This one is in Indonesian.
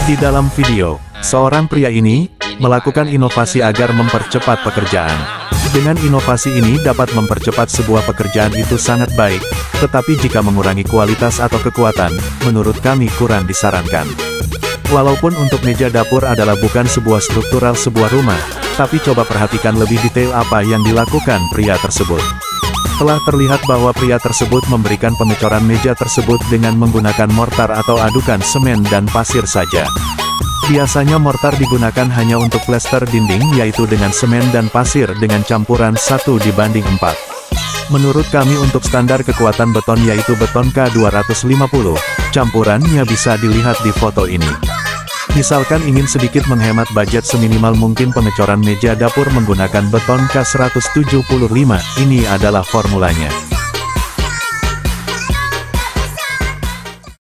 Di dalam video, seorang pria ini melakukan inovasi agar mempercepat pekerjaan. Dengan inovasi ini dapat mempercepat sebuah pekerjaan itu sangat baik, tetapi jika mengurangi kualitas atau kekuatan, menurut kami kurang disarankan. Walaupun untuk meja dapur adalah bukan sebuah struktural sebuah rumah, tapi coba perhatikan lebih detail apa yang dilakukan pria tersebut. Telah terlihat bahwa pria tersebut memberikan pengecoran meja tersebut dengan menggunakan mortar atau adukan semen dan pasir saja. Biasanya mortar digunakan hanya untuk plester dinding yaitu dengan semen dan pasir dengan campuran 1:4. Menurut kami untuk standar kekuatan beton yaitu beton K250, campurannya bisa dilihat di foto ini. Misalkan ingin sedikit menghemat budget seminimal mungkin pengecoran meja dapur menggunakan beton K175, ini adalah formulanya.